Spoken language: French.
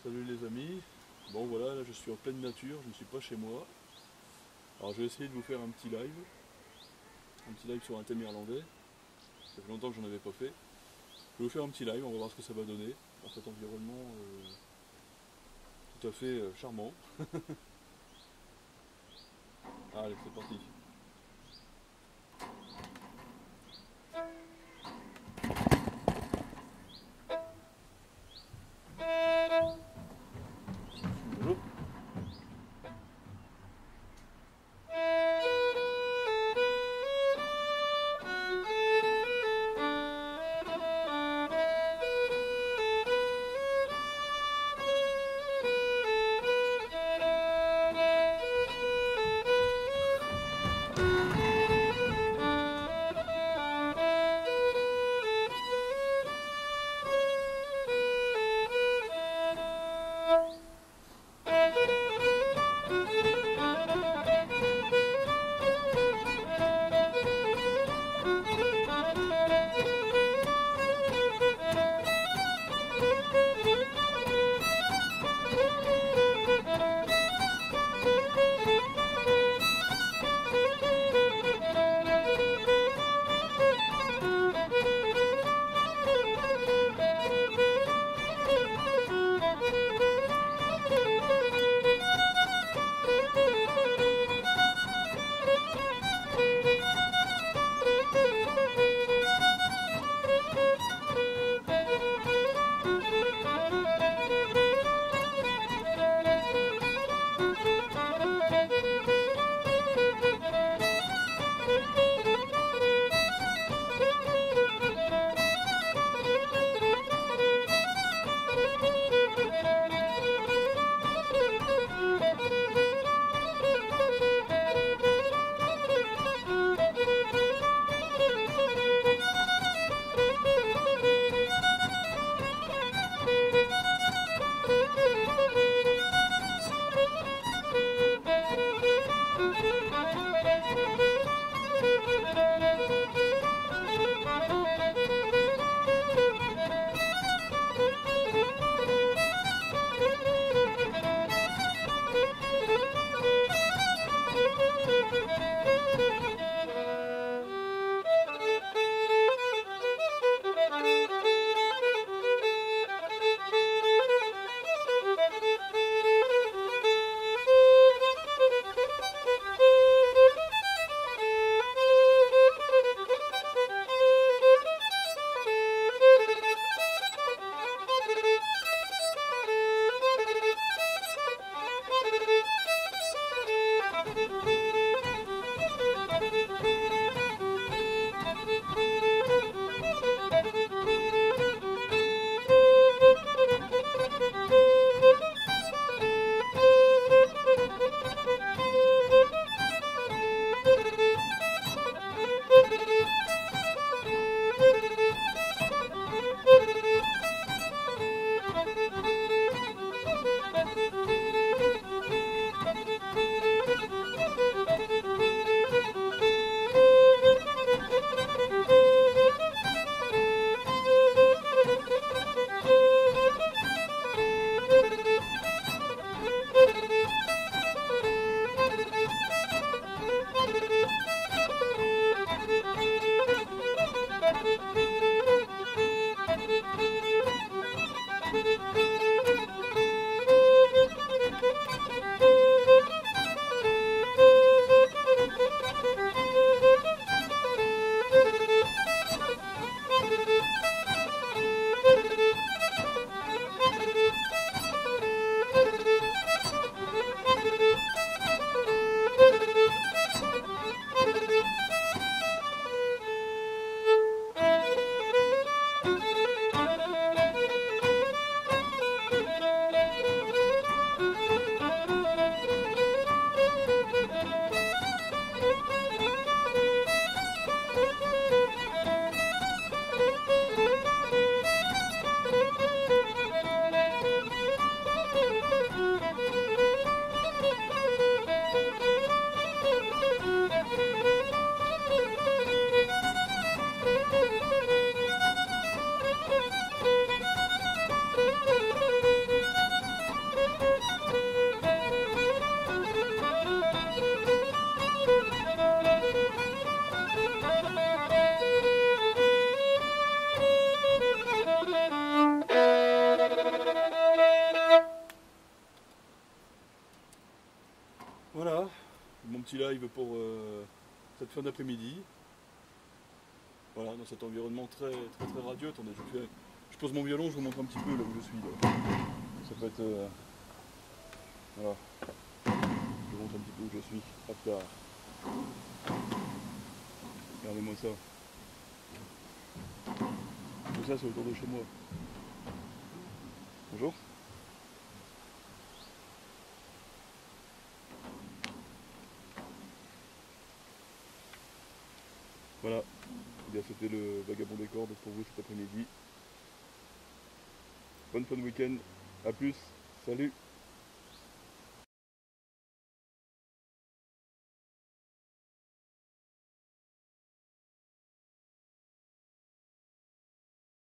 Salut les amis, bon voilà, là je suis en pleine nature, je ne suis pas chez moi. Alors je vais essayer de vous faire un petit live sur un thème irlandais. Ça fait longtemps que j'en avais pas fait. Je vais vous faire un petit live, on va voir ce que ça va donner dans cet environnement tout à fait charmant. Allez, c'est parti. Bonjour. live pour cette fin d'après-midi. Voilà, dans cet environnement très radieux. Attendez, je pose mon violon, je vous montre un petit peu là où je suis. Là. Ça peut être... voilà. Je vous montre un petit peu où je suis. Hop là. Regardez-moi ça. Tout ça, c'est autour de chez moi. Bonjour. Voilà. Eh bien, c'était le vagabond des cordes pour vous cet après-midi. Bonne fin de week-end. A plus. Salut.